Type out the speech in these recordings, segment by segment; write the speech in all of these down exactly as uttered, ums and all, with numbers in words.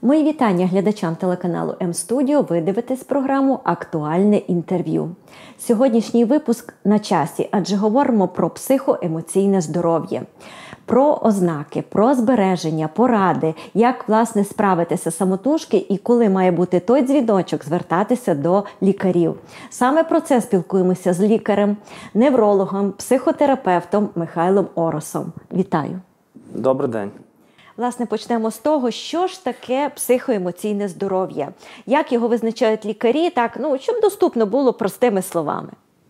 Мої вітання глядачам телеканалу М-студіо. Ви дивитесь програму «Актуальне інтерв'ю». Сьогоднішній випуск на часі, адже говоримо про психоемоційне здоров'я. Про ознаки, про збереження, поради, як, власне, справитися самотужки і коли має бути той дзвіночок звертатися до лікарів. Саме про це спілкуємося з лікарем, неврологом, психотерапевтом Михайлом Оросом. Вітаю. Добрий день. Власне, почнемо з того, що ж таке психоемоційне здоров'я. Як його визначають лікарі, так, ну, щоб доступно було простими словами.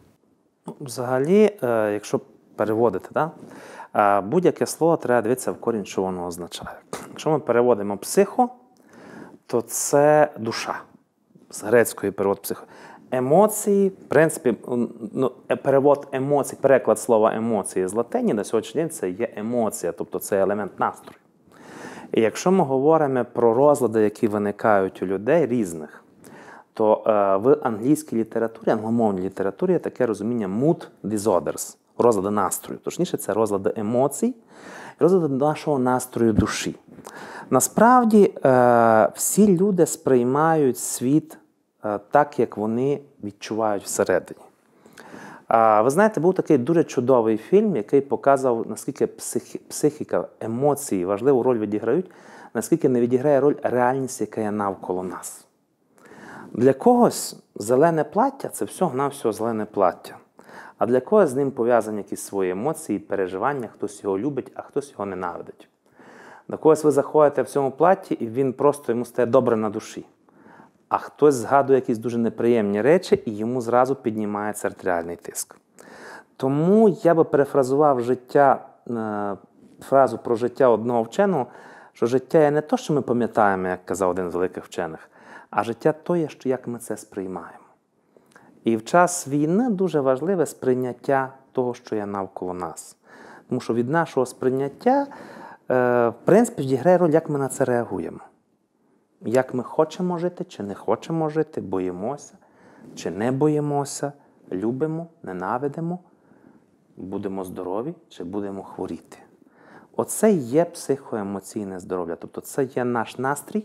Взагалі, якщо переводити, да, будь-яке слово треба дивитися в корінь, що воно означає. Якщо ми переводимо психо, то це душа. З грецької перевод психо. Емоції, в принципі, ну, перевод емоцій, переклад слова емоції з латині на сьогоднішній день це є емоція, тобто це елемент настрою. І якщо ми говоримо про розлади, які виникають у людей різних, то е, в англійській літературі, англомовній літературі є таке розуміння mood disorders, розлади настрою. Точніше, це розлади емоцій, розлади нашого настрою душі. Насправді, е, всі люди сприймають світ е, так, як вони відчувають всередині. А, ви знаєте, був такий дуже чудовий фільм, який показував, наскільки психі, психіка, емоції важливу роль відіграють, наскільки не відіграє роль реальність, яка є навколо нас. Для когось зелене плаття – це всього-навсього зелене плаття. А для когось з ним пов'язані якісь свої емоції, переживання, хтось його любить, а хтось його ненавидить. До когось ви заходите в цьому платті, і він просто, йому стає добре на душі. А хтось згадує якісь дуже неприємні речі, і йому зразу піднімається артеріальний тиск. Тому я би перефразував життя, фразу про життя одного вченого, що життя є не те, що ми пам'ятаємо, як казав один з великих вчених, а життя то є, що як ми це сприймаємо. І в час війни дуже важливе сприйняття того, що є навколо нас. Тому що від нашого сприйняття, в принципі, відіграє роль, як ми на це реагуємо. Як ми хочемо жити, чи не хочемо жити, боїмося, чи не боїмося, любимо, ненавидимо, будемо здорові, чи будемо хворіти. Оце є психоемоційне здоров'я. Тобто це є наш настрій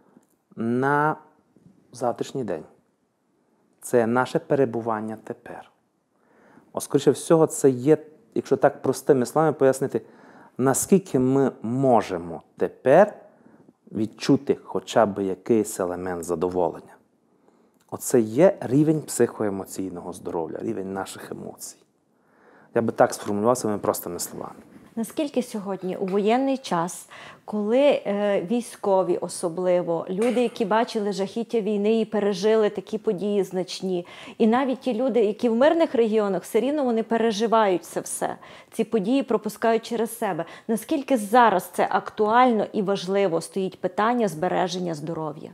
на завтрашній день. Це наше перебування тепер. О, скоріше всього, це є, якщо так простими словами пояснити, наскільки ми можемо тепер відчути хоча б якийсь елемент задоволення. Оце є рівень психоемоційного здоров'я, рівень наших емоцій. Я би так сформулював своїми простими словами. Наскільки сьогодні у воєнний час, коли е, військові особливо, люди, які бачили жахіття війни і пережили такі події значні, і навіть ті люди, які в мирних регіонах, все рівно вони переживають це все, ці події пропускають через себе. Наскільки зараз це актуально і важливо стоїть питання збереження здоров'я?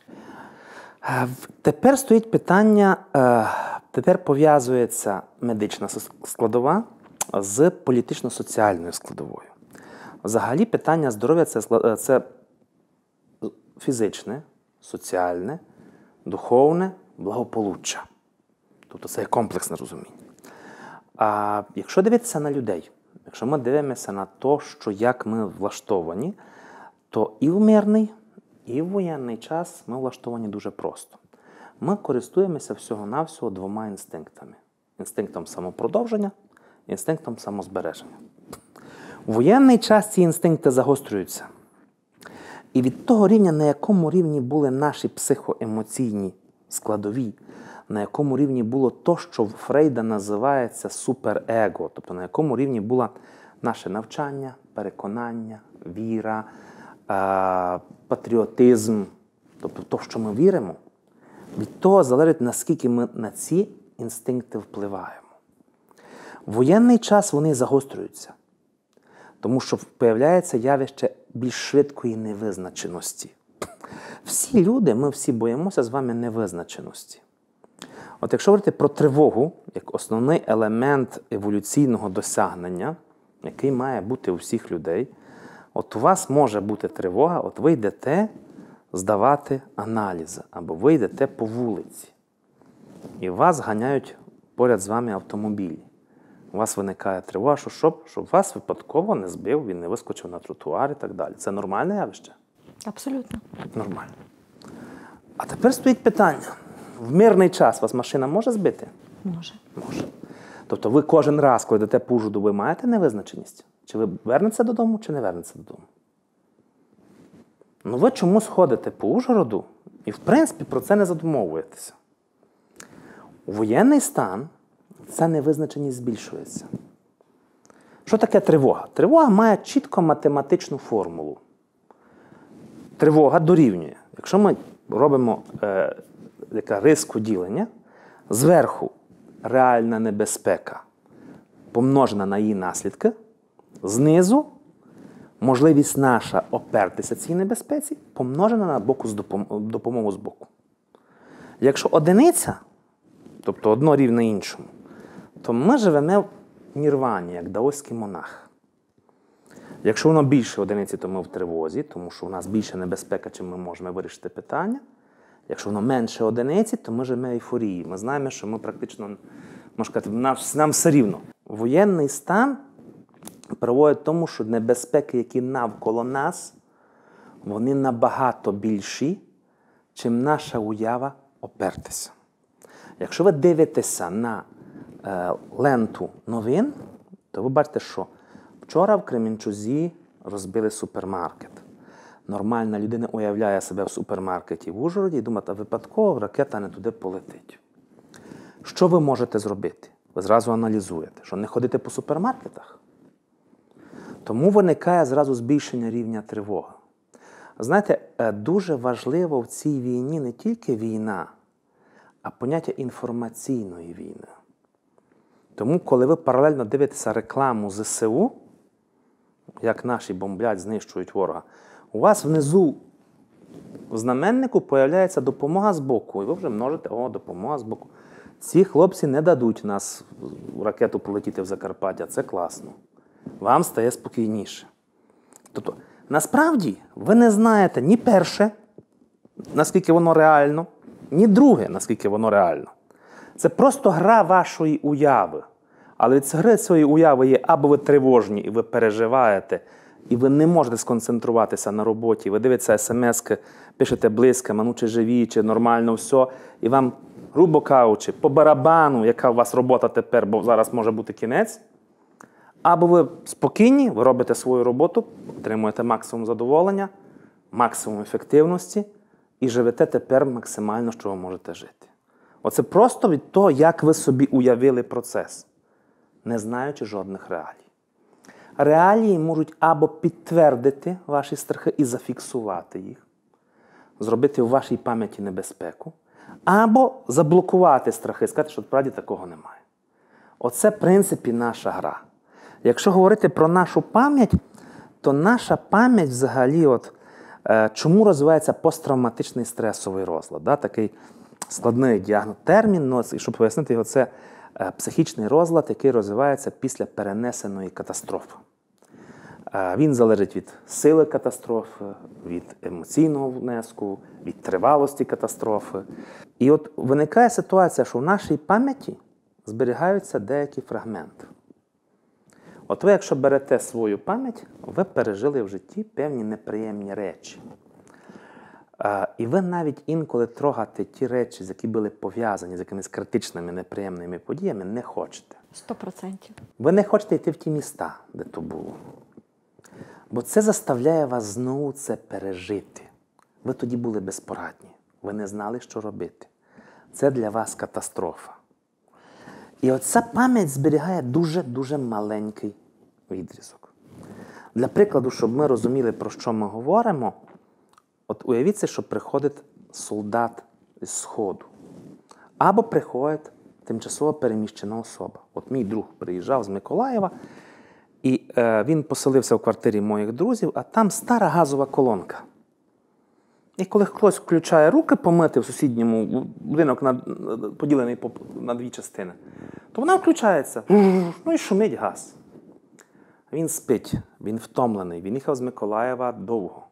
Тепер стоїть питання, тепер пов'язується медична складова з політично-соціальною складовою. Взагалі питання здоров'я – це, це фізичне, соціальне, духовне благополуччя. Тобто це є комплексне розуміння. А якщо дивитися на людей, якщо ми дивимося на те, що як ми влаштовані, то і в мирний, і в воєнний час ми влаштовані дуже просто. Ми користуємося всього-навсього двома інстинктами. Інстинктом самопродовження, інстинктом самозбереження. У воєнний час ці інстинкти загострюються. І від того рівня, на якому рівні були наші психоемоційні складові, на якому рівні було то, що в Фрейда називається суперего, тобто на якому рівні було наше навчання, переконання, віра, патріотизм, тобто то, в що ми віримо, від того залежить, наскільки ми на ці інстинкти впливаємо. В воєнний час вони загострюються, тому що появляється явище більш швидкої невизначеності. Всі люди, ми всі боїмося з вами невизначеності. От якщо говорити про тривогу, як основний елемент еволюційного досягнення, який має бути у всіх людей, от у вас може бути тривога, от ви йдете здавати аналізи, або ви йдете по вулиці, і вас ганяють поряд з вами автомобілі. У вас виникає тривога, що щоб, щоб вас випадково не збив, він не вискочив на тротуар і так далі. Це нормальне явище? Абсолютно. Нормально. А тепер стоїть питання. В мирний час вас машина може збити? Може. Може. Тобто ви кожен раз, коли йдете по Ужгороду, ви маєте невизначеність? Чи ви вернетеся додому, чи не вернетеся додому? Ну ви чомусь ходите по Ужгороду і, в принципі, про це не задумовуєтеся. У воєнний стан ця невизначеність збільшується. Що таке тривога? Тривога має чітко математичну формулу. Тривога дорівнює. Якщо ми робимо е, яка риску ділення, зверху реальна небезпека помножена на її наслідки, знизу можливість наша опертися цій небезпеці помножена на боку з допом- допомогу з боку. Якщо одиниця, тобто одно рівне іншому, то ми живемо в нірвані, як даоський монах. Якщо воно більше одиниці, то ми в тривозі, тому що у нас більше небезпека, чим ми можемо вирішити питання. Якщо воно менше одиниці, то ми живемо в ейфорії. Ми знаємо, що ми практично, можна сказати, нам, нам все рівно. Воєнний стан приводить до тому, що небезпеки, які навколо нас, вони набагато більші, чим наша уява опертися. Якщо ви дивитеся на е, ленту новин, то ви бачите, що вчора в Кременчузі розбили супермаркет. Нормальна людина уявляє себе в супермаркеті в Ужгороді і думає, а випадково ракета не туди полетить. Що ви можете зробити? Ви зразу аналізуєте, що не ходите по супермаркетах. Тому виникає зразу збільшення рівня тривоги. Знаєте, дуже важливо в цій війні не тільки війна, а поняття інформаційної війни. Тому, коли ви паралельно дивитеся рекламу ЗСУ, як наші бомблять, знищують ворога, у вас внизу в знаменнику появляється допомога з боку. І ви вже множите, о, допомога з боку. Ці хлопці не дадуть нас в ракету полетіти в Закарпаття. Це класно. Вам стає спокійніше. Тобто, насправді, ви не знаєте ні перше, наскільки воно реально, ні друге, наскільки воно реально. Це просто гра вашої уяви. Але від гри цієї уяви є або ви тривожні, і ви переживаєте, і ви не можете сконцентруватися на роботі, ви дивитеся смски, пишете близько, ну чи живі, чи нормально все, і вам, грубо кажучи, по барабану, яка у вас робота тепер, бо зараз може бути кінець, або ви спокійні, ви робите свою роботу, отримуєте максимум задоволення, максимум ефективності і живете тепер максимально, що ви можете жити. Оце просто від того, як ви собі уявили процес, не знаючи жодних реалій. Реалії можуть або підтвердити ваші страхи і зафіксувати їх, зробити в вашій пам'яті небезпеку, або заблокувати страхи, сказати, що справді такого немає. Оце, в принципі, наша гра. Якщо говорити про нашу пам'ять, то наша пам'ять взагалі, от, е, чому розвивається посттравматичний стресовий розлад? Да? Такий складний діагноз, термін, ну, і щоб пояснити його, це е, психічний розлад, який розвивається після перенесеної катастрофи. Е, він залежить від сили катастрофи, від емоційного внеску, від тривалості катастрофи. І от виникає ситуація, що в нашій пам'яті зберігаються деякі фрагменти. От ви, якщо берете свою пам'ять, ви пережили в житті певні неприємні речі. А, і ви навіть інколи трогати ті речі, які були пов'язані з якимись критичними, неприємними подіями, не хочете. Сто процентів. Ви не хочете йти в ті міста, де то було. Бо це заставляє вас знову це пережити. Ви тоді були безпорадні. Ви не знали, що робити. Це для вас катастрофа. І оця пам'ять зберігає дуже-дуже маленький відрізок. Для прикладу, щоб ми розуміли, про що ми говоримо, от уявіться, що приходить солдат з Сходу. Або приходить тимчасово переміщена особа. От мій друг приїжджав з Миколаєва, і е, він поселився в квартирі моїх друзів, а там стара газова колонка. І коли хтось включає руки помити в сусідньому, будинок над, поділений на дві частини, то вона включається, ну і шумить газ. Він спить, він втомлений, він їхав з Миколаєва довго.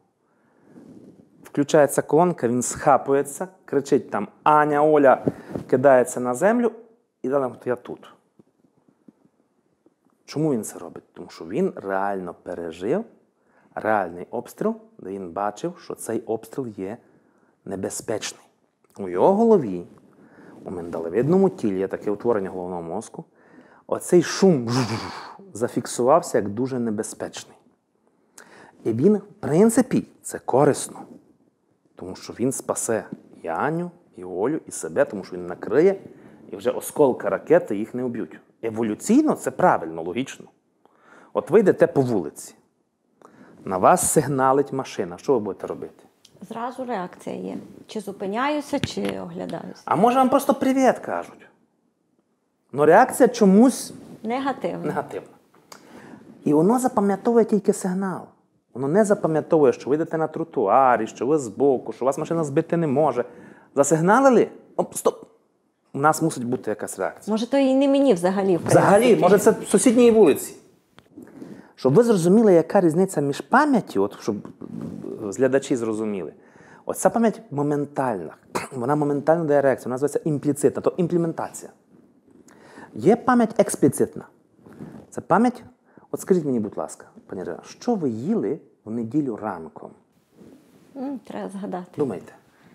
Включається колонка, він схапується, кричить там «Аня, Оля», кидається на землю і далі «Я тут». Чому він це робить? Тому що він реально пережив реальний обстріл, де він бачив, що цей обстріл є небезпечний. У його голові, у миндалевидному тілі, є таке утворення головного мозку, оцей шум зафіксувався як дуже небезпечний. І він, в принципі, це корисно, тому що він спасе і Аню, і Олю, і себе, тому що він накриє, і вже осколка ракети їх не вб'ють. Еволюційно це правильно, логічно. От ви йдете по вулиці, на вас сигналить машина, що ви будете робити? Зразу реакція є. Чи зупиняюся, чи оглядаюся. А може вам просто привіт кажуть. Ну реакція чомусь Негативно. негативна. І воно запам'ятовує тільки сигнал. Воно не запам'ятовує, що ви йдете на тротуарі, що ви збоку, що вас машина збити не може. Засигналили? Оп, стоп! У нас мусить бути якась реакція. Може, то і не мені взагалі. В Взагалі, принципі. може це в сусідній вулиці. Щоб ви зрозуміли, яка різниця між пам'яттю, от щоб глядачі зрозуміли. Оця пам'ять моментальна. Вона моментально дає реакцію. Вона називається імпліцитна, то імплементація. Є пам'ять експліцитна. Це пам'ять. От скажіть мені, будь ласка, пані Ірина, що ви їли в неділю ранком? М, треба згадати. Думайте.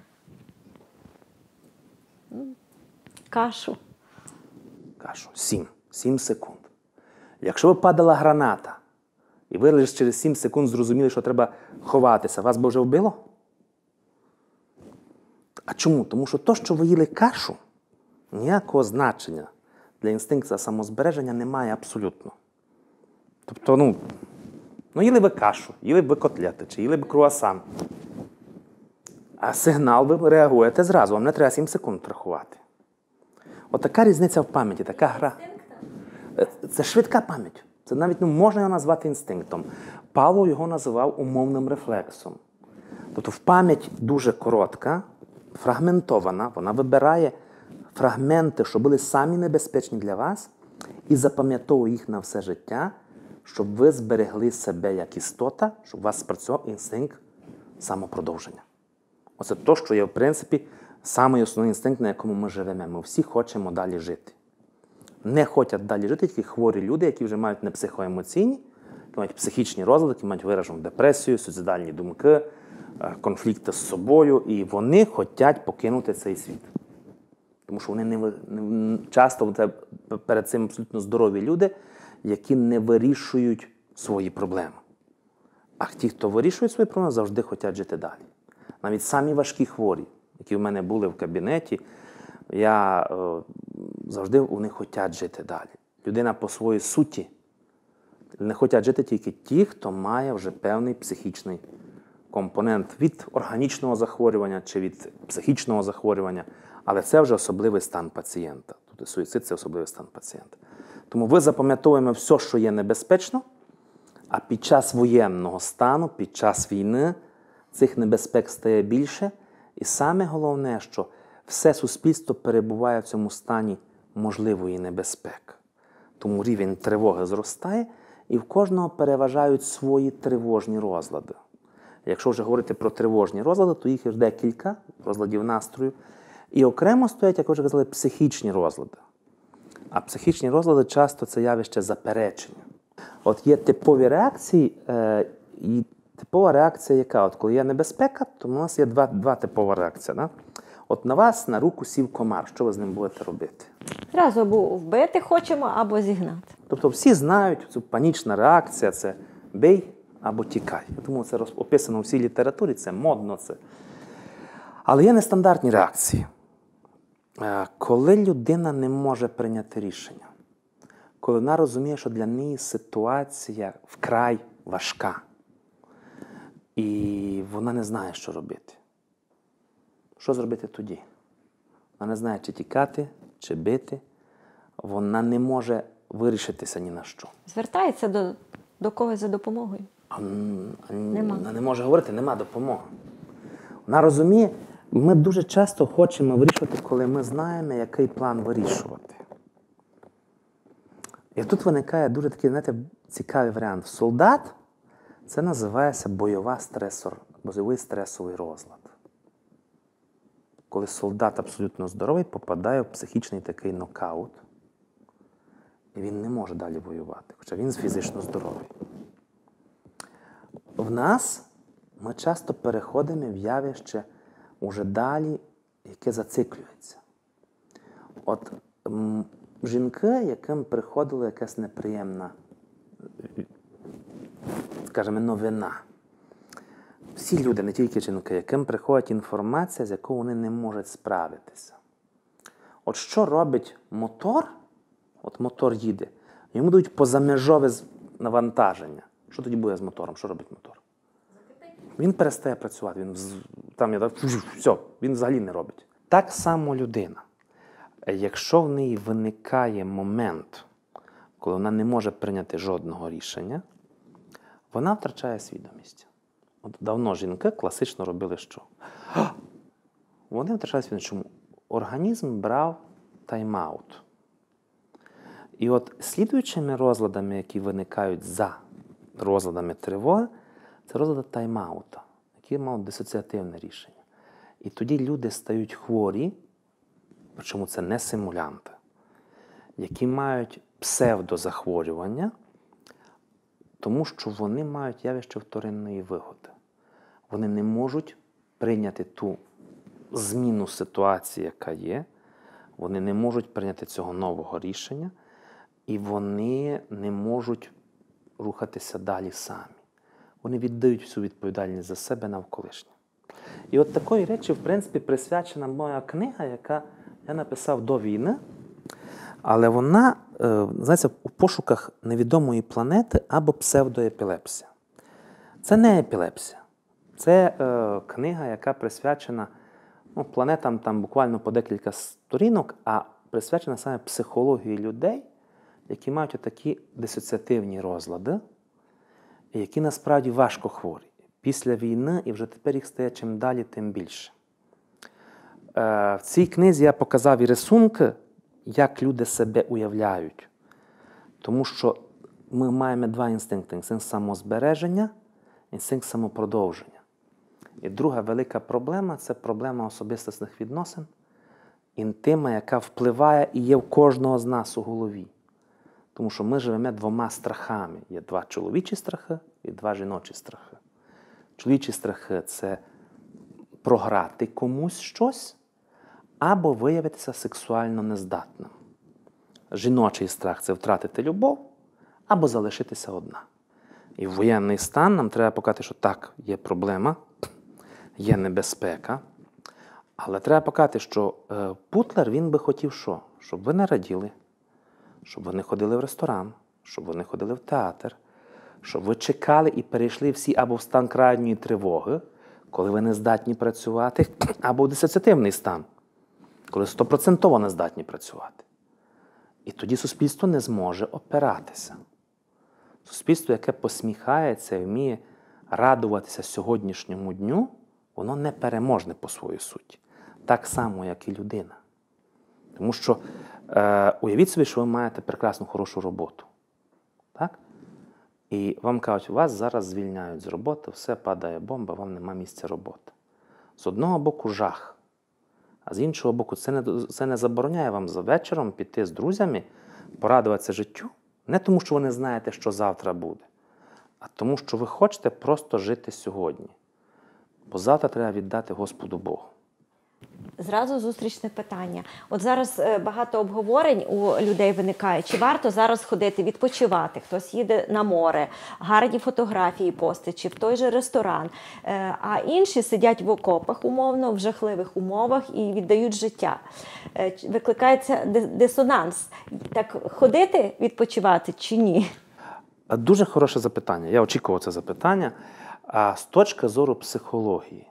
Кашу. Кашу. Сім. Сім секунд. Якщо б падала граната, і ви лише через сім секунд зрозуміли, що треба ховатися, вас би вже вбило? А чому? Тому що то, що ви їли кашу, ніякого значення для інстинкту самозбереження немає абсолютно. Тобто, ну, ну їли ви кашу, їли б ви котлети, чи їли б круасан. А сигнал ви реагуєте зразу, вам не треба сім секунд рахувати. От така різниця в пам'яті, така гра. Це швидка пам'ять. Це навіть ну, можна його назвати інстинктом. Павло його називав умовним рефлексом. Тобто в пам'ять дуже коротка, фрагментована, вона вибирає фрагменти, що були самі небезпечні для вас, і запам'ятовує їх на все життя, щоб ви зберегли себе як істота, щоб у вас спрацював інстинкт самопродовження. Оце те, що є, в принципі, самий основний інстинкт, на якому ми живемо. Ми всі хочемо далі жити. Не хочуть далі жити тільки хворі люди, які вже мають не психоемоційні, які мають психічні розлади, які мають виражену депресію, суїцидальні думки, конфлікти з собою, і вони хочуть покинути цей світ. Тому що вони не, не часто це, перед цим абсолютно здорові люди, які не вирішують свої проблеми. А ті, хто вирішує свої проблеми, завжди хочуть жити далі. Навіть самі важкі хворі, які в мене були в кабінеті, я е, завжди вони хочуть жити далі. Людина по своїй суті не хочуть жити тільки ті, хто має вже певний психічний компонент від органічного захворювання чи від психічного захворювання, але це вже особливий стан пацієнта. Тобто суїцид – це особливий стан пацієнта. Тому ви запам'ятовуємо все, що є небезпечно, а під час воєнного стану, під час війни цих небезпек стає більше. І саме головне, що все суспільство перебуває в цьому стані можливої небезпеки. Тому рівень тривоги зростає, і в кожного переважають свої тривожні розлади. Якщо вже говорити про тривожні розлади, то їх є декілька розладів настрою. І окремо стоять, як ви вже казали, психічні розлади. А психічні розлади часто це явище заперечення. От є типові реакції, е, і типова реакція яка? От коли є небезпека, то у нас є два, два типова реакція. Да? От на вас на руку сів комар, що ви з ним будете робити? Зразу або вбити хочемо, або зігнати. Тобто всі знають, цю панічна реакція – це бий або тікай. Я думаю, це описано у всій літературі, це модно. Це. Але є нестандартні реакції. Коли людина не може прийняти рішення, коли вона розуміє, що для неї ситуація вкрай важка, і вона не знає, що робити. Що зробити тоді? Вона не знає, чи тікати, чи бити. Вона не може вирішитися ні на що. Звертається до, до когось за допомогою? А, а, Нема. Вона не може говорити, нема допомоги. Вона розуміє, ми дуже часто хочемо вирішувати, коли ми знаємо, який план вирішувати. І тут виникає дуже такий, знаєте, цікавий варіант. Солдат – це називається бойова стресор, бойовий стресовий розлад. Коли солдат абсолютно здоровий, попадає в психічний такий нокаут, і він не може далі воювати, хоча він фізично здоровий. в нас ми часто переходимо в явище уже далі, яке зациклюється. От м, жінки, яким приходила якась неприємна, скажімо, новина. Всі люди, не тільки жінки, яким приходить інформація, з якою вони не можуть справитися. От що робить мотор? От мотор їде. Йому дають позамежове навантаження. Що тоді буде з мотором? Що робить мотор? Він перестає працювати. Він, там, я, все, він взагалі не робить. Так само людина. Якщо в неї виникає момент, коли вона не може прийняти жодного рішення, вона втрачає свідомість. От давно жінки класично робили що? Вони втрачають свідомість. Чому? Організм брав тайм-аут. І от слідуючими розладами, які виникають за розладами тривоги, це розлади тайм-аута, які мають дисоціативне рішення. І тоді люди стають хворі, причому це не симулянти, які мають псевдозахворювання, тому що вони мають явище вторинної вигоди. Вони не можуть прийняти ту зміну ситуації, яка є, вони не можуть прийняти цього нового рішення, і вони не можуть рухатися далі самі. Вони віддають всю відповідальність за себе навколишнє. І от такої речі, в принципі, присвячена моя книга, яка я написав до війни, але вона, знаєте, у пошуках невідомої планети або псевдоепілепсія. Це не епілепсія. Це е, книга, яка присвячена ну, планетам там буквально по декілька сторінок, а присвячена саме психології людей, які мають такі дисоціативні розлади, і які насправді важко хворі. Після війни, і вже тепер їх стає чим далі, тим більше. Е, в цій книзі я показав і рисунки, як люди себе уявляють. Тому що ми маємо два інстинкти. Інстинкт самозбереження, інстинкт самопродовження. І друга велика проблема – це проблема особистісних відносин, інтима, яка впливає і є в кожного з нас у голові. Тому що ми живемо двома страхами. Є два чоловічі страхи і два жіночі страхи. Чоловічі страхи – це програти комусь щось або виявитися сексуально нездатним. Жіночий страх – це втратити любов або залишитися одна. І в воєнний стан нам треба показати, що так, є проблема, є небезпека, але треба показати, що е, Путлер, він би хотів що? Щоб ви не раділи, щоб ви не ходили в ресторан, щоб ви не ходили в театр, щоб ви чекали і перейшли всі або в стан крайньої тривоги, коли ви не здатні працювати, або в дисоціативний стан, коли стопроцентово не здатні працювати. І тоді суспільство не зможе опиратися. Суспільство, яке посміхається і вміє радуватися сьогоднішньому дню, воно непереможне по своїй суті. Так само, як і людина. Тому що е, уявіть собі, що ви маєте прекрасну, хорошу роботу. Так? І вам кажуть, вас зараз звільняють з роботи, все, падає бомба, вам нема місця роботи. З одного боку жах, а з іншого боку це не, це не забороняє вам за вечором піти з друзями, порадуватися життю. Не тому, що ви не знаєте, що завтра буде, а тому, що ви хочете просто жити сьогодні. Бо завтра треба віддати Господу Богу. Зразу зустрічне питання. От зараз багато обговорень у людей виникає, чи варто зараз ходити відпочивати, хтось їде на море, гарні фотографії постить, чи в той же ресторан, а інші сидять в окопах, умовно, в жахливих умовах і віддають життя. Викликається дисонанс. Так ходити відпочивати чи ні? Дуже хороше запитання. Я очікував це запитання. А з точки зору психології,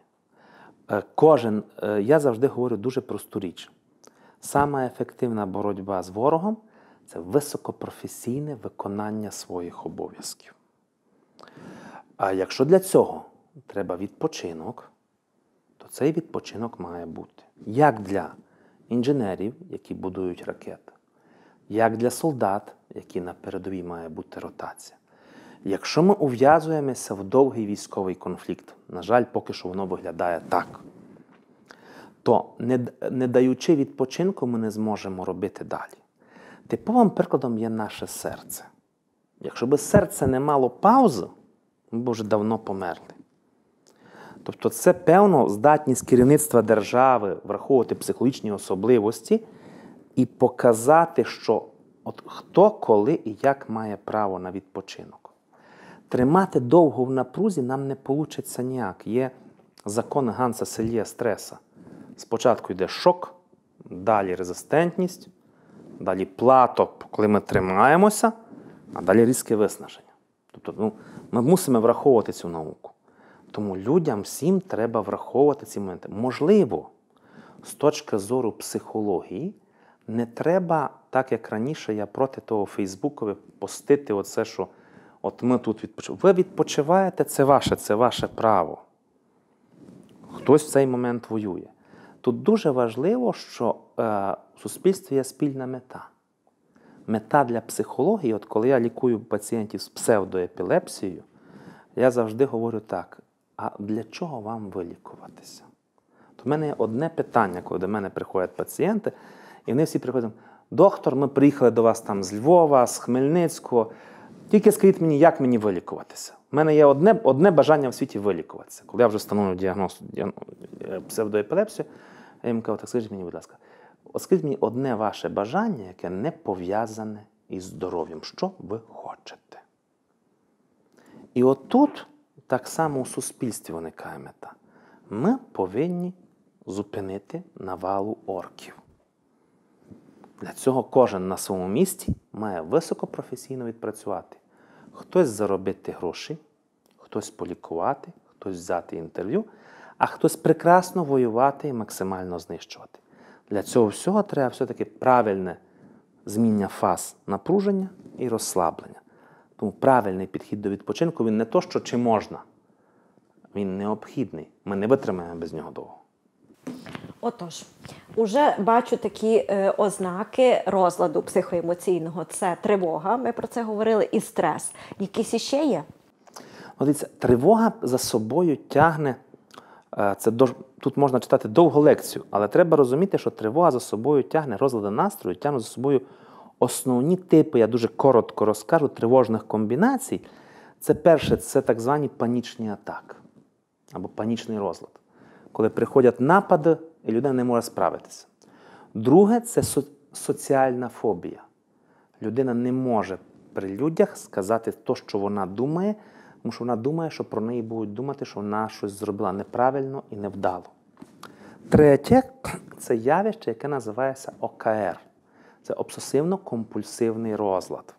кожен, я завжди говорю дуже просту річ. Сама ефективна боротьба з ворогом – це високопрофесійне виконання своїх обов'язків. А якщо для цього треба відпочинок, то цей відпочинок має бути як для інженерів, які будують ракети, як для солдат, які на передовій має бути ротація. Якщо ми ув'язуємося в довгий військовий конфлікт, на жаль, поки що воно виглядає так, то не, не даючи відпочинку, ми не зможемо робити далі. Типовим прикладом є наше серце. Якщо б серце не мало паузи, ми б вже давно померли. Тобто це, певно, здатність керівництва держави враховувати психологічні особливості і показати, що от хто, коли і як має право на відпочинок. Тримати довго в напрузі нам не вийде ніяк. Є закон Ганса Сельє стреса. Спочатку йде шок, далі резистентність, далі плато, коли ми тримаємося, а далі різке виснаження. Тобто ну, ми мусимо враховувати цю науку. Тому людям всім треба враховувати ці моменти. Можливо, з точки зору психології, не треба, так як раніше, я проти того Фейсбукові, постити оце, що от ми тут відпочиваємо. Ви відпочиваєте, це ваше, це ваше право. Хтось в цей момент воює. Тут дуже важливо, що е, в суспільстві є спільна мета. Мета для психології, от коли я лікую пацієнтів з псевдоепілепсією, я завжди говорю так, а для чого вам вилікуватися? То в мене є одне питання, коли до мене приходять пацієнти, і вони всі приходять, доктор, ми приїхали до вас там з Львова, з Хмельницького, тільки скажіть мені, як мені вилікуватися. У мене є одне, одне бажання в світі вилікуватися. Коли я вже встановлю діагноз псевдоепілепсію, я їм кажу, так скажіть мені, будь ласка, от скажіть мені одне ваше бажання, яке не пов'язане із здоров'ям. Що ви хочете? І отут так само у суспільстві виникає мета. Ми повинні зупинити навалу орків. Для цього кожен на своєму місці має високопрофесійно відпрацювати. Хтось заробити гроші, хтось полікувати, хтось взяти інтерв'ю, а хтось прекрасно воювати і максимально знищувати. Для цього всього треба все-таки правильне змінення фаз напруження і розслаблення. Тому правильний підхід до відпочинку, він не то, що чи можна. Він необхідний. Ми не витримаємо без нього довго. Отож, уже бачу такі е, ознаки розладу психоемоційного. Це тривога, ми про це говорили, і стрес. Якісь іще є? Ну, дивіться, тривога за собою тягне, е, це дож, тут можна читати довгу лекцію, але треба розуміти, що тривога за собою тягне розлади настрою, тягне за собою основні типи, я дуже коротко розкажу, тривожних комбінацій. Це перше, це так звані панічні атаки або панічний розлад. Коли приходять напади, і людина не може справитися. Друге – це со- соціальна фобія. Людина не може при людях сказати те, що вона думає, тому що вона думає, що про неї будуть думати, що вона щось зробила неправильно і невдало. Третє – це явище, яке називається о ка ер. Це обсесивно-компульсивний розлад.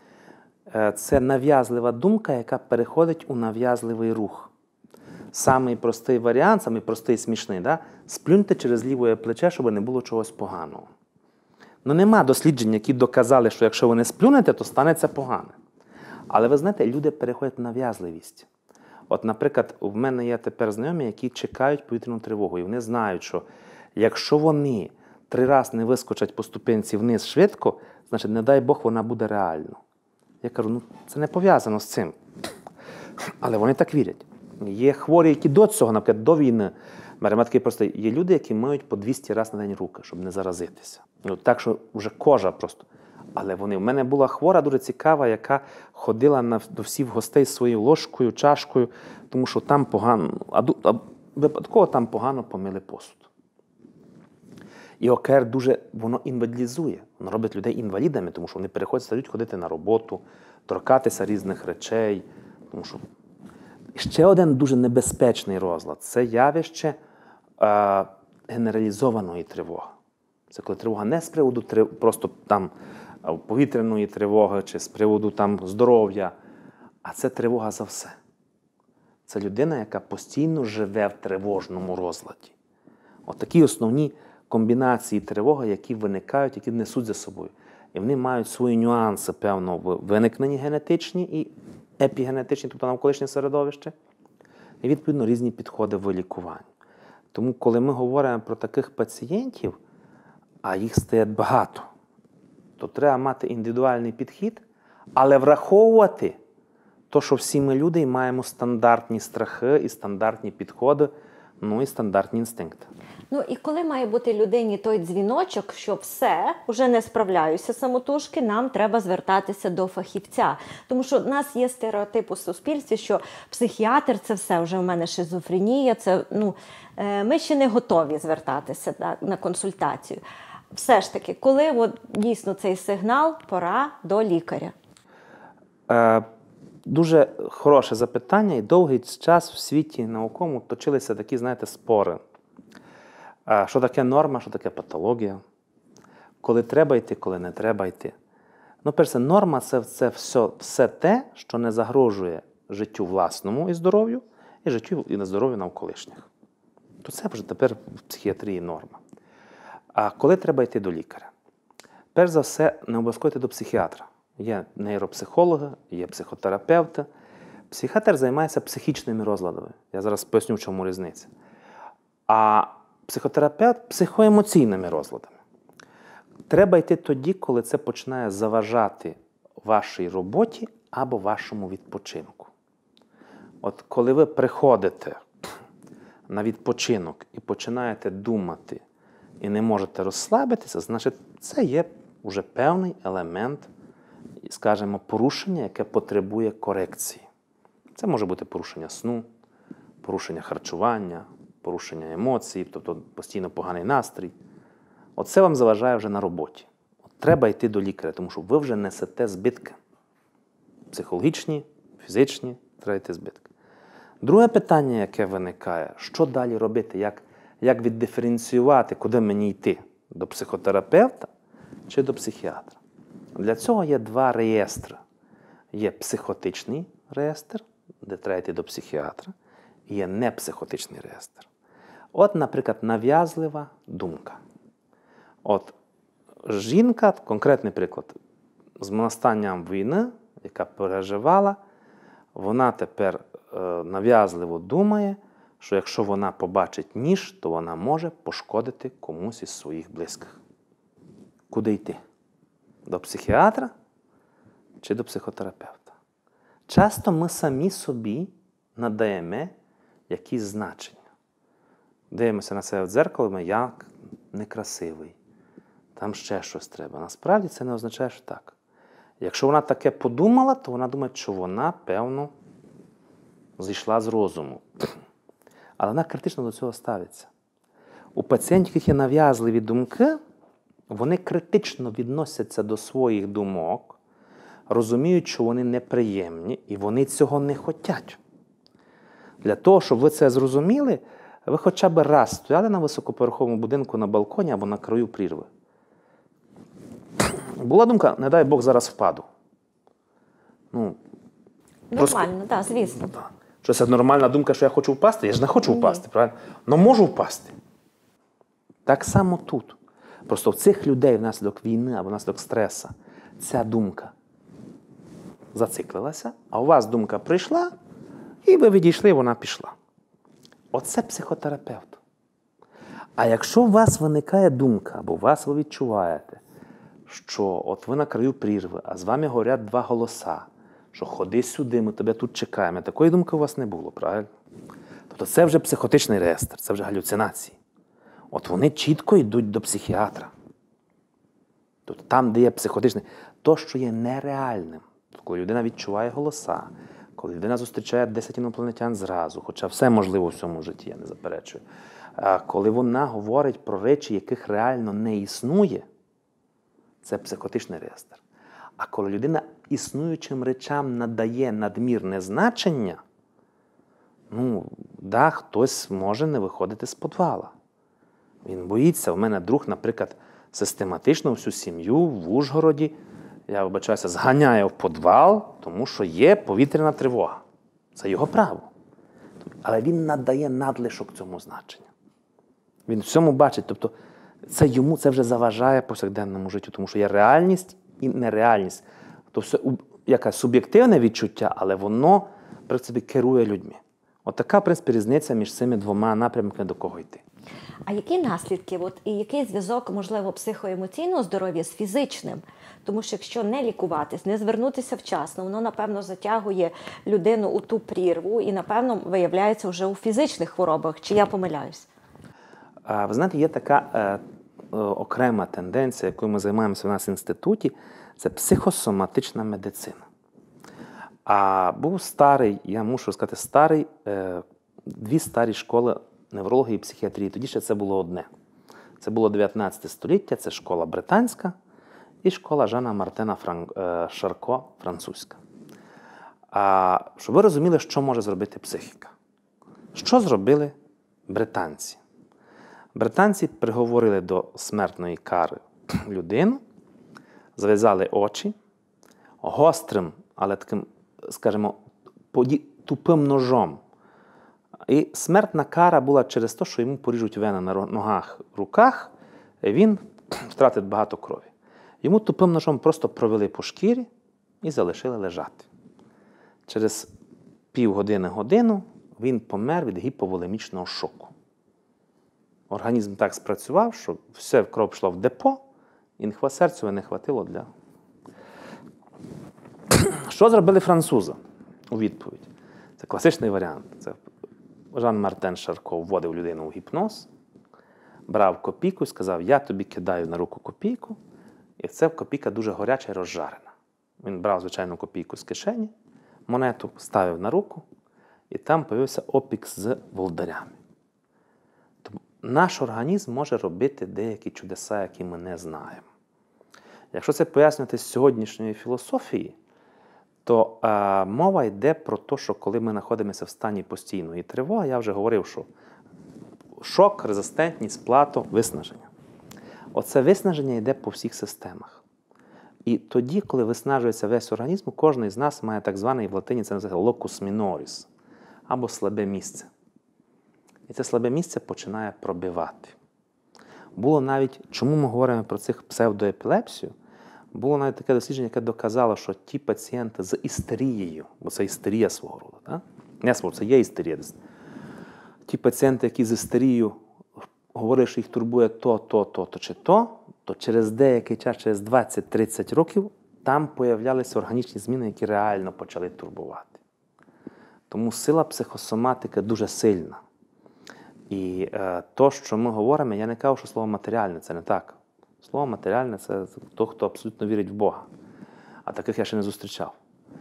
Це нав'язлива думка, яка переходить у нав'язливий рух. Самий простий варіант, самий простий і смішний, да? Сплюньте через ліве плече, щоб не було чогось поганого. Ну, нема досліджень, які доказали, що якщо ви не сплюнете, то станеться погане. Але ви знаєте, люди переходять в нав'язливість. От, наприклад, в мене є тепер знайомі, які чекають повітряну тривогу, і вони знають, що якщо вони три рази не вискочать по ступенці вниз швидко, значить, не дай Бог, вона буде реально. Я кажу, ну, це не пов'язано з цим. Але вони так вірять. Є хворі, які до цього, наприклад, до війни, беремо такий простий, є люди, які миють по двісті разів на день руки, щоб не заразитися. Ну, так, що вже кожа просто. Але вони, в мене була хвора, дуже цікава, яка ходила на, до всіх гостей з своєю ложкою, чашкою, тому що там погано, а, а випадково там погано помили посуд. І о ка ер дуже, воно інвалідизує, воно робить людей інвалідами, тому що вони переходять, стають ходити на роботу, торкатися різних речей, тому що ще один дуже небезпечний розлад – це явище е, генералізованої тривоги. Це коли тривога не з приводу трив... просто там повітряної тривоги чи з приводу там здоров'я, а це тривога за все. Це людина, яка постійно живе в тривожному розладі. От такі основні комбінації тривоги, які виникають, які несуть за собою. І вони мають свої нюанси, певно, в виникненні генетичні і епігенетичні, тобто навколишнє середовище, і, відповідно, різні підходи в лікуванні. Тому, коли ми говоримо про таких пацієнтів, а їх стає багато, то треба мати індивідуальний підхід, але враховувати те, що всі ми люди маємо стандартні страхи і стандартні підходи ну і стандартні інстинкти. Ну і коли має бути людині той дзвіночок, що все, вже не справляюся самотужки, нам треба звертатися до фахівця. Тому що в нас є стереотип у суспільстві, що психіатр – це все, вже в мене шизофренія, це, ну, ми ще не готові звертатися так, на консультацію. Все ж таки, коли от, дійсно цей сигнал, пора до лікаря? Е, дуже хороше запитання, і довгий час в світі науковому точилися такі, знаєте, спори. Е, що таке норма, що таке патологія, коли треба йти, коли не треба йти. Ну, перше, норма – це, це все, все те, що не загрожує життю власному і здоров'ю, і життю і здоров'ю навколишніх. То це вже тепер в психіатрії норма. А коли треба йти до лікаря? Перш за все, не обов'язково йти до психіатра. Є нейропсихологи, є психотерапевти. Психіатр займається психічними розладами. Я зараз поясню, в чому різниця. А психотерапевт – психоемоційними розладами. Треба йти тоді, коли це починає заважати вашій роботі або вашому відпочинку. От коли ви приходите на відпочинок і починаєте думати, і не можете розслабитися, значить, це є вже певний елемент, скажімо, порушення, яке потребує корекції. Це може бути порушення сну, порушення харчування, порушення емоцій, тобто постійно поганий настрій. Оце вам заважає вже на роботі. От треба йти до лікаря, тому що ви вже несете збитки. Психологічні, фізичні, треба йти збитки. Друге питання, яке виникає, що далі робити, як Як віддиференціювати, куди мені йти? До психотерапевта чи до психіатра? Для цього є два реєстри. Є психотичний реєстр, де треба йти до психіатра, і є непсихотичний реєстр. От, наприклад, нав'язлива думка. От жінка, конкретний приклад, з настанням війни, яка переживала, вона тепер е, нав'язливо думає, що якщо вона побачить ніж, то вона може пошкодити комусь із своїх близьких. Куди йти? До психіатра чи до психотерапевта? Часто ми самі собі надаємо якісь значення. Дивимося на себе в дзеркало, ми я некрасивий, там ще щось треба. Насправді це не означає, що так. Якщо вона таке подумала, то вона думає, що вона, певно, зійшла з розуму. Але вона критично до цього ставиться. У пацієнтів, яких є нав'язливі думки, вони критично відносяться до своїх думок, розуміють, що вони неприємні, і вони цього не хочуть. Для того, щоб ви це зрозуміли, ви хоча б раз стояли на високоповерховому будинку на балконі або на краю прірви. Була думка, не дай Бог, зараз впаду. Ну, Нормально, так, да, звісно. Да. Що це нормальна думка, що я хочу впасти? Я ж не хочу впасти, Ні. правильно? Но можу впасти. Так само тут. Просто в цих людей внаслідок війни або внаслідок стресу ця думка зациклилася, а у вас думка прийшла, і ви відійшли, вона пішла. Оце психотерапевт. А якщо у вас виникає думка, або у вас ви відчуваєте, що от ви на краю прірви, а з вами говорять два голоса, що ходи сюди, ми тебе тут чекаємо. Такої думки у вас не було, правильно? Тобто це вже психотичний реєстр, це вже галюцинації. От вони чітко йдуть до психіатра. Тобто там, де є психотичний, то, що є нереальним. Коли людина відчуває голоса, коли людина зустрічає десять інопланетян зразу, хоча все можливо в цьому житті, я не заперечую. А коли вона говорить про речі, яких реально не існує, це психотичний реєстр. А коли людина існуючим речам надає надмірне значення, ну, да, хтось може не виходити з підвала. Він боїться. У мене друг, наприклад, систематично всю сім'ю в Ужгороді, я вибачаюся, зганяє в підвал, тому що є повітряна тривога. Це його право. Але він надає надлишок цьому значення. Він в цьому бачить, тобто це йому це вже заважає повсякденному життю, тому що є реальність і нереальність. Тобто якась суб'єктивне відчуття, але воно, в принципі, керує людьми. От така, в принципі, різниця між цими двома напрямками, до кого йти. А які наслідки, от, і який зв'язок, можливо, психоемоційного здоров'я з фізичним? Тому що якщо не лікуватись, не звернутися вчасно, воно, напевно, затягує людину у ту прірву і, напевно, виявляється вже у фізичних хворобах. Чи я помиляюсь? Ви знаєте, є така е, е, окрема тенденція, якою ми займаємося в нас в інституті, це психосоматична медицина. А був старий, я мушу сказати, старий, е, дві старі школи неврології і психіатрії. Тоді ще це було одне. Це було дев'ятнадцяте століття, це школа британська і школа Жана Мартена Фран... е, Шарко, французька. А, щоб ви розуміли, що може зробити психіка. Що зробили британці? Британці приговорили до смертної кари людину, зав'язали очі, гострим, але таким, скажімо, тупим ножом. І смертна кара була через те, що йому поріжуть вени на ногах, руках, і він втратить багато крові. Йому тупим ножом просто провели по шкірі і залишили лежати. Через півгодини-годину він помер від гіповолемічного шоку. Організм так спрацював, що все кров пішло в депо, і серцю не хватило для... Що зробили французи у відповідь? Це класичний варіант. Це Жан Мартен Шарко вводив людину у гіпноз, брав копійку і сказав, я тобі кидаю на руку копійку, і це копійка дуже горяча і розжарена. Він брав звичайну копійку з кишені, монету ставив на руку, і там появився опік з волдарями. Тому наш організм може робити деякі чудеса, які ми не знаємо. Якщо це пояснювати з сьогоднішньої філософії, то е, мова йде про те, що коли ми знаходимося в стані постійної тривоги, я вже говорив, що шок, резистентність, плато, виснаження. Оце виснаження йде по всіх системах. І тоді, коли виснажується весь організм, кожен із нас має так званий, в латині це називається locus minoris, або слабе місце. І це слабе місце починає пробивати. Було навіть, чому ми говоримо про цих псевдоепілепсію, було навіть таке дослідження, яке доказало, що ті пацієнти з істерією, бо це істерія свого роду, так? Не свого, це є істерія. Ті пацієнти, які з істерією говорять, що їх турбує то, то, то, то чи то, то через деякий час, через двадцять-тридцять років, там появлялися органічні зміни, які реально почали турбувати. Тому сила психосоматики дуже сильна. І е, то, що ми говоримо, я не кажу, що слово матеріальне, це не так. Слово матеріальне – це той, хто абсолютно вірить в Бога. А таких я ще не зустрічав.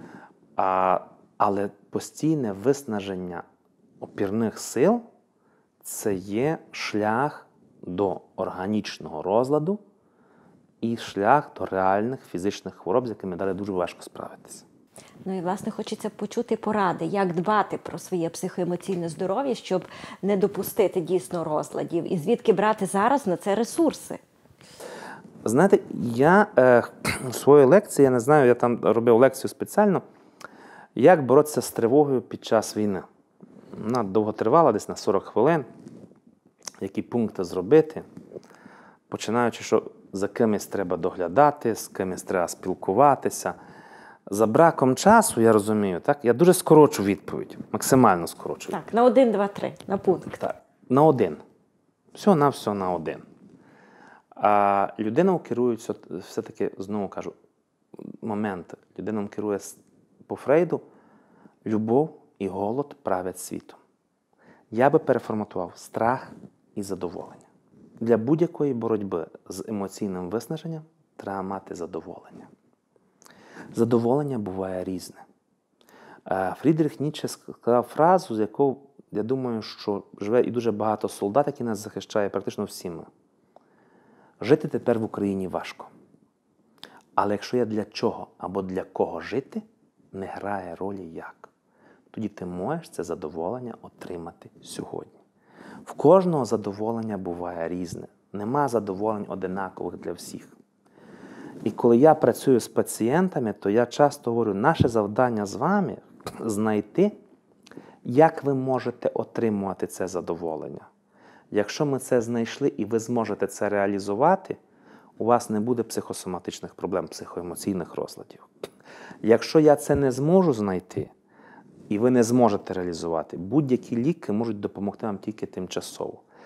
А, але постійне виснаження опірних сил – це є шлях до органічного розладу і шлях до реальних фізичних хвороб, з якими далі дуже важко справитися. Ну і, власне, хочеться почути поради, як дбати про своє психоемоційне здоров'я, щоб не допустити дійсно розладів. І звідки брати зараз на це ресурси? Знаєте, я е, в своїй лекції, я не знаю, я там робив лекцію спеціально, як боротися з тривогою під час війни. Вона довго тривала, десь на сорок хвилин, які пункти зробити, починаючи, що за кимось треба доглядати, з кимось треба спілкуватися. За браком часу, я розумію, так, я дуже скорочу відповідь, максимально скорочу. Так, на один, два, три, на пункт. Так, на один. Все на все на один. А людина керується, все-таки, знову кажу, момент. Людина керує по Фрейду, любов і голод правлять світом. Я би переформатував страх і задоволення. Для будь-якої боротьби з емоційним виснаженням треба мати задоволення. Задоволення буває різне. Фрідріх Ніцше сказав фразу, з якою, я думаю, що живе і дуже багато солдат, які нас захищають, практично всі ми. Жити тепер в Україні важко. Але якщо є для чого або для кого жити, не грає ролі як. Тоді ти можеш це задоволення отримати сьогодні. В кожного задоволення буває різне. Нема задоволень одинакових для всіх. І коли я працюю з пацієнтами, то я часто говорю, наше завдання з вами – знайти, як ви можете отримувати це задоволення. Якщо ми це знайшли і ви зможете це реалізувати, у вас не буде психосоматичних проблем, психоемоційних розладів. Якщо я це не зможу знайти, і ви не зможете реалізувати, будь-які ліки можуть допомогти вам тільки тимчасово.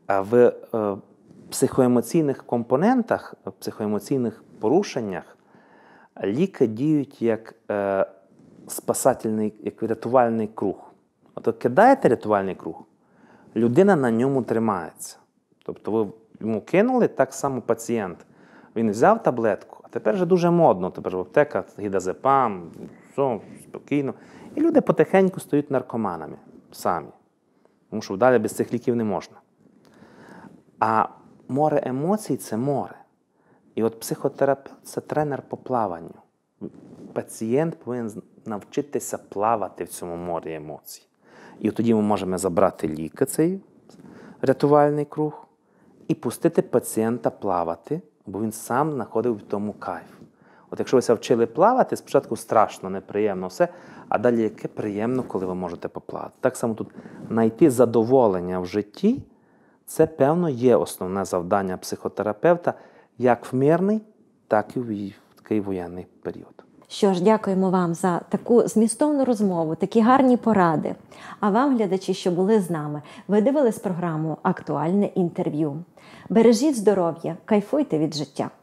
в психоемоційних компонентах, в психоемоційних порушеннях ліки діють як спасательний, як рятувальний круг. От кидаєте рятувальний круг, людина на ньому тримається. Тобто ви йому кинули, так само пацієнт. Він взяв таблетку, а тепер вже дуже модно, тепер в аптеках гідазепам, все, спокійно. І люди потихеньку стають наркоманами самі. Тому що далі без цих ліків не можна. А море емоцій – це море. І от психотерапевт – це тренер по плаванню. Пацієнт повинен навчитися плавати в цьому морі емоцій. І от тоді ми можемо забрати ліки, цей рятувальний круг, і пустити пацієнта плавати, бо він сам знаходив в тому кайф. От якщо ви ся вчили плавати, спочатку страшно, неприємно все, а далі яке приємно, коли ви можете поплавати. Так само тут знайти задоволення в житті – це, певно, є основне завдання психотерапевта, як в мирний, так і в такий воєнний період. Що ж, дякуємо вам за таку змістовну розмову, такі гарні поради. А вам, глядачі, що були з нами, ви дивились програму «Актуальне інтерв'ю». Бережіть здоров'я, кайфуйте від життя.